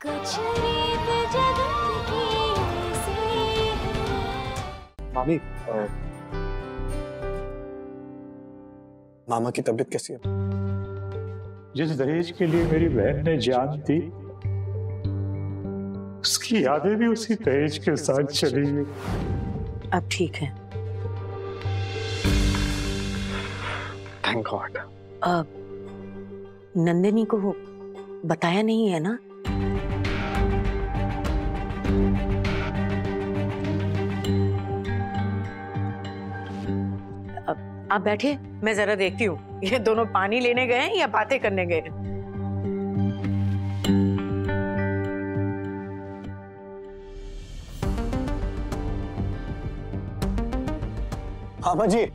कुछ रीत जगत की ऐसी है। मामी, मामा की तबीयत कैसी है? जिस दहेज के लिए मेरी बहन ने जान दी, उसकी यादें भी उसी दहेज के साथ चली गई। अब ठीक है। Thank God. नंदिनी को वो बताया नहीं है ना? आप बैठे, मैं जरा देखती हूँ ये दोनों पानी लेने गए हैं या बातें करने गए हैं। मामा जी,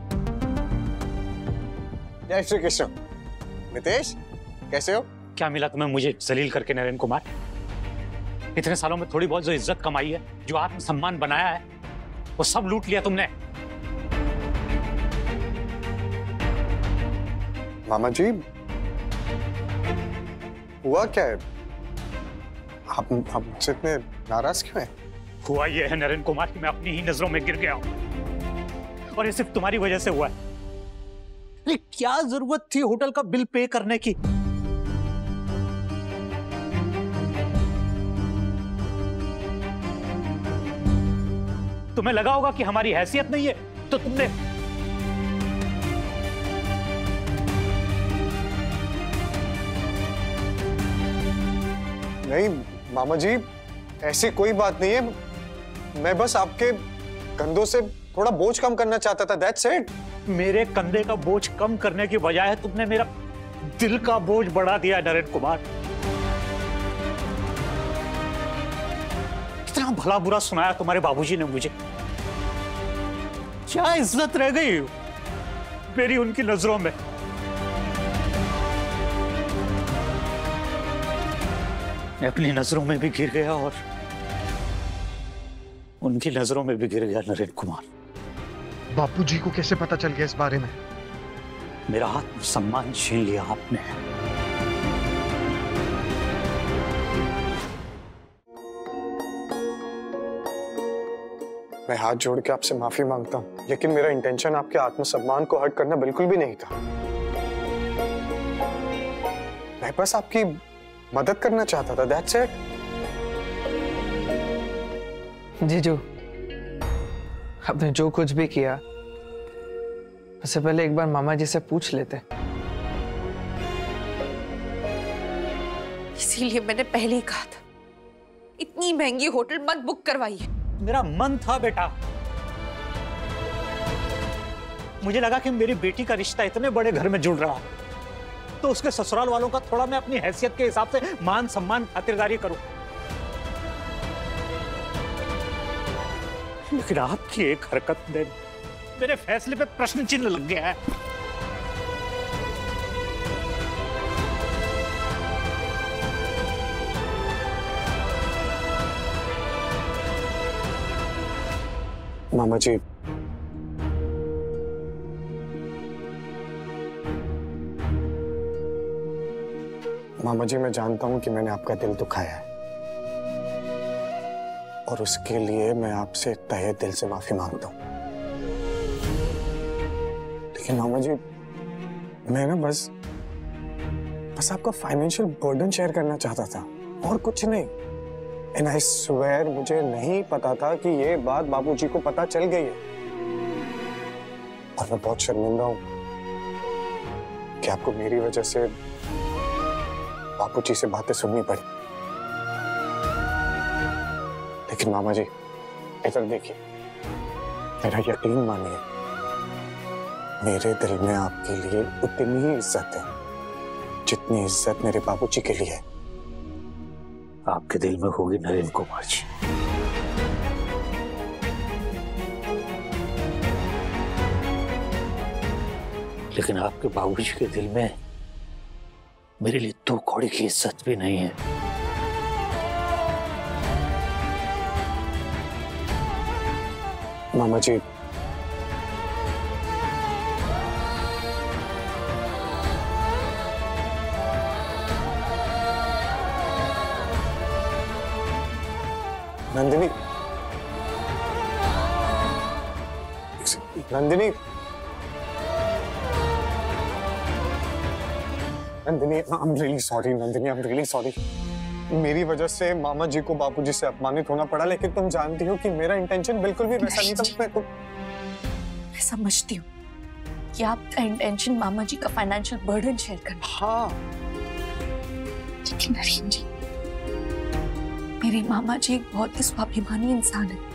जय श्री कृष्ण। नितेश, कैसे हो? क्या मिला तुम्हें मुझे जलील करके नरेंद्र कुमार? इतने सालों में थोड़ी बहुत जो इज्जत कमाई है, जो आत्मसम्मान बनाया है, वो सब लूट लिया तुमने। मामा जी, हुआ क्या है? आप मुझसे इतने नाराज क्यों हैं? हुआ ये है नरेंद्र कुमार कि मैं अपनी ही नजरों में गिर गया हूं, और ये सिर्फ तुम्हारी वजह से हुआ है। अरे क्या जरूरत थी होटल का बिल पे करने की? तुम्हें लगा होगा कि हमारी हैसियत नहीं है, तो तुमने नहीं मामा जी, ऐसी कोई बात नहीं है। मैं बस आपके कंधों से थोड़ा बोझ कम करना चाहता था, दैट्स इट। मेरे कंधे का बोझ कम करने की बजाय तुमने मेरा दिल का बोझ बढ़ा दिया नरेंद्र कुमार। कितना भला बुरा सुनाया तुम्हारे बाबूजी ने मुझे। क्या इज्जत रह गई मेरी उनकी नजरों में? मैं अपनी नजरों में भी गिर गया और उनकी नजरों में भी गिर गया नरेंद्र कुमार। बापूजी को कैसे पता चल गया इस बारे में? मेरा आत्मसम्मान छीन लिया आपने। मैं हाथ जोड़ के आपसे माफी मांगता हूं, लेकिन मेरा इंटेंशन आपके आत्मसम्मान को हर्ट करना बिल्कुल भी नहीं था। मैं बस आपकी मदद करना चाहता था, दैट्स इट। जीजू, आपने जो कुछ भी किया, उससे पहले एक बार मामा जी से पूछ लेते। इसीलिए मैंने पहले ही कहा था, इतनी महंगी होटल मत बुक करवाइए। मेरा मन था बेटा, मुझे लगा कि मेरी बेटी का रिश्ता इतने बड़े घर में जुड़ रहा है, तो उसके ससुराल वालों का थोड़ा मैं अपनी हैसियत के हिसाब से मान सम्मान खातिरदारी करूं। लेकिन आपकी एक हरकत ने मेरे फैसले पे प्रश्न चिन्ह लग गया है। मामा जी, मामा जी, मैं जानता हूं कि मैंने आपका दिल दुखाया है, और उसके लिए मैं आपसे तहे दिल से माफी मांगता हूं। लेकिन मामा जी, मैं ना बस आपका फाइनेंशियल बर्डन शेयर करना चाहता था, और कुछ नहीं। एंड आई स्वेयर, मुझे नहीं पता था कि ये बात बाबूजी को पता चल गई है, और मैं बहुत शर्मिंदा हूं कि आपको मेरी वजह से बाबूजी से बातें सुननी पड़ी। लेकिन मामा जी, इधर देखिए, मेरा यकीन मानिए, मेरे दिल में आपके लिए उतनी ही इज्जत है जितनी इज्जत मेरे बाबूजी के लिए है। आपके दिल में होगी नरेंद्र कुमार जी, लेकिन आपके बाबूजी के दिल में मेरे लिए 2 कौड़ी की इज्जत भी नहीं है। मामा जी, Nandini, Nandini, Nandini, I am really sorry Nandini, I am really sorry. मेरी वजह से मामा जी को बापूजी से अपमानित होना पड़ा, लेकिन तुम जानती हो कि मेरा इंटेंशन बिल्कुल भी वैसा नहीं था। मैं समझती हूँ कि आपका इंटेंशन मामा जी का फाइनेंशियल बर्डन शेयर करना। हाँ, लेकिन नरेन जी, मेरे मामा जी एक बहुत ही स्वाभिमानी इंसान है।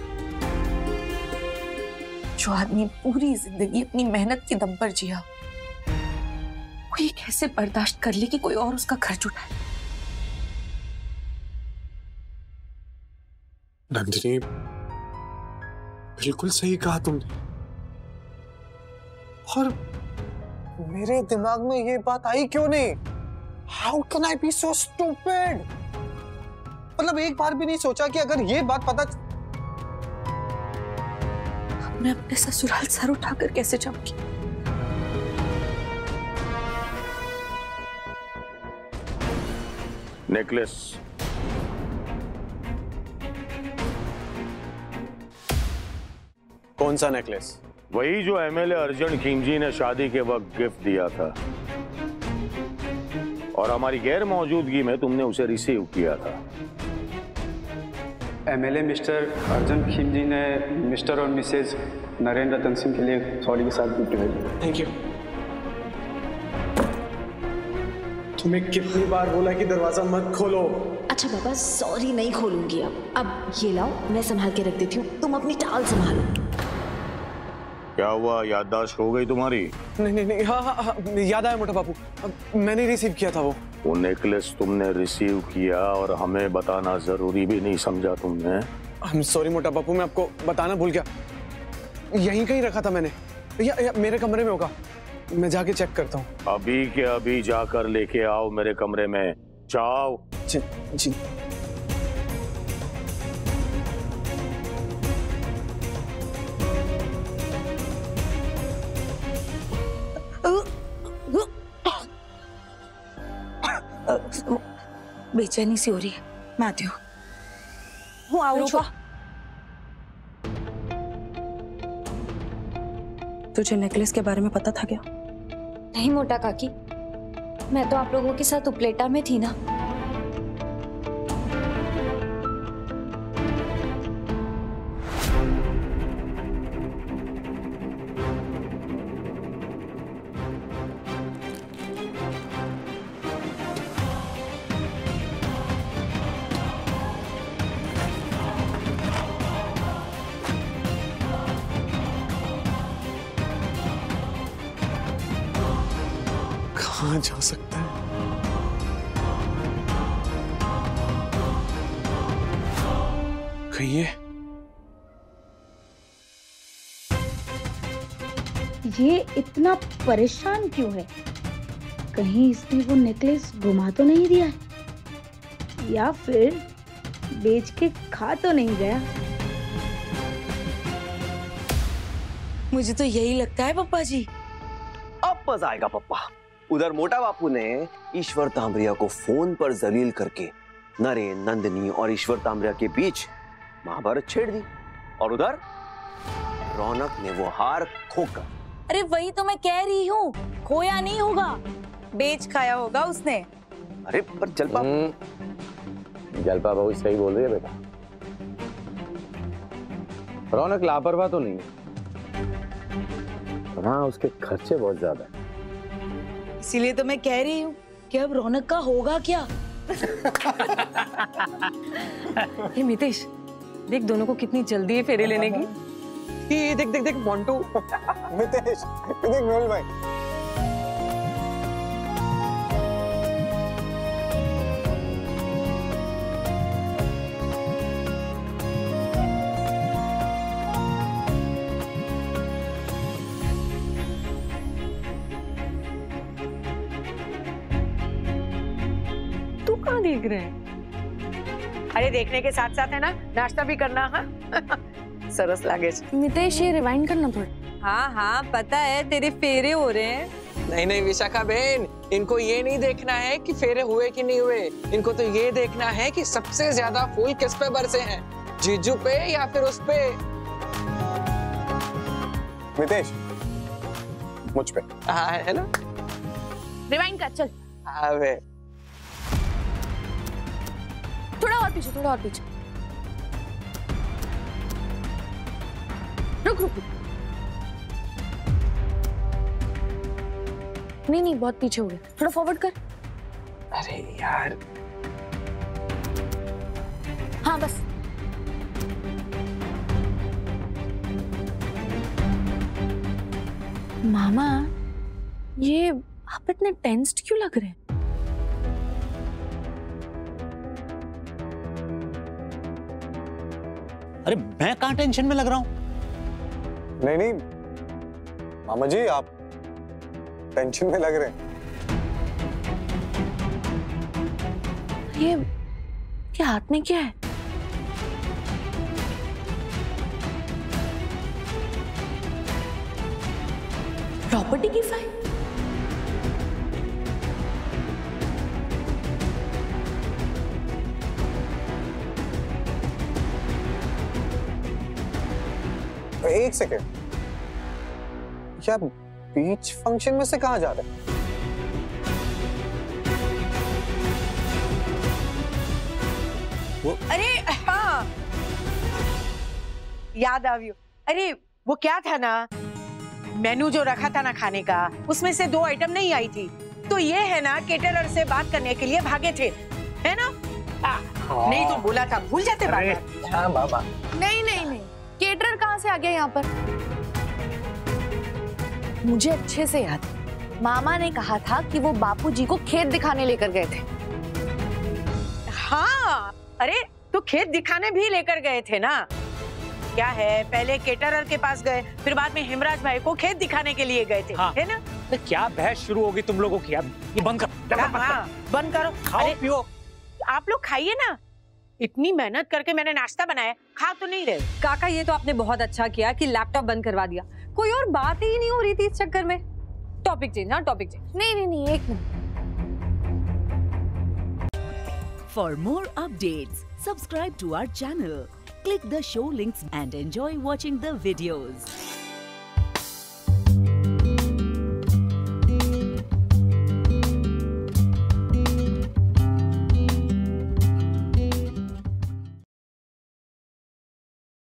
जो आदमी पूरी जिंदगी अपनी मेहनत के दम पर जिया, वो ये कैसे बर्दाश्त कर ले कि कोई और उसका खर्च उठाए? नंदिनी, बिल्कुल सही कहा तुमने। और मेरे दिमाग में ये बात आई क्यों नहीं? How can I be so stupid? मतलब एक बार भी नहीं सोचा कि अगर ये बात पता। मैं अपने ससुराल सर उठाकर कैसे जाऊंगी? नेकलेस कौन सा नेकलेस? वही जो एमएलए अर्जुन खिमजी ने शादी के वक्त गिफ्ट दिया था और हमारी गैर मौजूदगी में तुमने उसे रिसीव किया था। एमएलए मिस्टर अर्जुन खिमजी ने मिस्टर और मिसेज नरेन रतन सिंह के लिए सॉरी के साथ गिफ्ट भेजा। Thank you. तुम्हें कितनी बार बोला कि दरवाजा मत खोलो? अच्छा बाबा, सॉरी नहीं खोलूंगी अब ये लाओ, मैं संभाल के रख देती हूँ, तुम अपनी टाल संभालो। क्या हुआ, याददाश्त हो गई तुम्हारी? नहीं नहीं, हाँ, याद आया मोटा बापू, मैंने रिसीव किया था वो नेकलेस तुमने रिसीव किया और हमें बताना जरूरी भी नहीं समझा तुमने? आई एम सॉरी मोटा बापू, मैं आपको बताना भूल गया। यहीं कहीं रखा था मैंने, या मेरे कमरे में होगा, मैं जाके चेक करता हूँ। अभी के अभी जाकर लेके आओ मेरे कमरे में, जाओ। जी जी। बेचैनी सी हो रही है, मैं आती हूँ। तुझे नेकलेस के बारे में पता था क्या? नहीं मोटा काकी, मैं तो आप लोगों के साथ उपलेटा में थी ना। कहाँ जा सकता है? कहीं ये इतना परेशान क्यों है? कहीं इसने वो नेकलेस घुमा तो नहीं दिया है, या फिर बेच के खा तो नहीं गया? मुझे तो यही लगता है पप्पा जी। अब मजा आएगा पप्पा। उधर मोटा बापू ने ईश्वर तांबरिया को फोन पर जलील करके नरेन, नंदिनी और ईश्वर तांबरिया के बीच महाभारत छेड़ दी, और उधर रौनक ने वो हार खोकर। अरे वही तो मैं कह रही हूँ, खोया नहीं होगा, बेच खाया होगा उसने। अरे पर जलपा बहुत सही बोल रही है बेटा। रौनक लापरवाह तो नहीं है, हाँ उसके खर्चे बहुत ज्यादा है। इसीलिए तो मैं कह रही हूँ कि अब रौनक का होगा क्या। हे मितेश, देख दोनों को कितनी जल्दी है फेरे लेने की। ये देख देख देख मोंटू, मितेश, देख मेहुल भाई। तू कहाँ देख रहे हैं? अरे देखने के साथ साथ है ना, नाश्ता भी करना। हाँ सरस लागे। मितेश, ये रिवाइंड करना थोड़ा। हाँ हाँ पता है, तेरे फेरे हो रहे हैं। नहीं नहीं विशाखा बहन, इनको ये नहीं देखना है कि फेरे हुए कि नहीं हुए, इनको तो ये देखना है कि सबसे ज्यादा फूल किस पे बरसे हैं। जीजू पे या फिर उस पे? मितेश, मुझ पे। हाँ है ना? रिवाइंड कर चल। अबे थोड़ा और पीछे, थोड़ा और पीछे। रुक रुक रुक। नहीं नहीं, बहुत पीछे हो गया, थोड़ा फॉरवर्ड कर। अरे यार, हाँ बस। मामा, ये आप इतने टेंस्ड क्यों लग रहे हैं? अरे मैं कहाँ टेंशन में लग रहा हूँ? नहीं नहीं मामा जी, आप टेंशन में लग रहे हैं। ये हाथ में क्या है? प्रॉपर्टी की फाइल? एक सेकेंड, क्या बीच फंक्शन में से कहाँ जा रहे हैं? अरे हाँ, याद आवियो। अरे वो क्या था ना, मेनू जो रखा था ना खाने का, उसमें से 2 आइटम नहीं आई थी, तो ये है ना केटरर से बात करने के लिए भागे थे, है ना? नहीं तो बोला था, भूल जाते बात। हाँ बाबा। नहीं नहीं नहीं, केटरर कहाँ से आ गया यहाँ पर? मुझे अच्छे से याद है, मामा ने कहा था कि वो बापूजी को खेत दिखाने लेकर गए थे। हाँ, अरे तो खेत दिखाने भी लेकर गए थे ना। क्या है, पहले केटरर के पास गए, फिर बाद में हेमराज भाई को खेत दिखाने के लिए गए थे, हाँ। है ना? तो क्या बहस शुरू होगी तुम लोगों की? अब ये बंद कर। हाँ, बंद करो। खाओ पियो। आप लोग खाइए ना, इतनी मेहनत करके मैंने नाश्ता बनाया, खा तो नहीं रहे। काका, ये तो आपने बहुत अच्छा किया कि लैपटॉप बंद करवा दिया, कोई और बात ही नहीं हो रही थी इस चक्कर में। Topic change. हाँ टॉपिक चेंज। नहीं नहीं नहीं, एक minute. For more updates, subscribe to our channel, click the show links and enjoy watching the videos.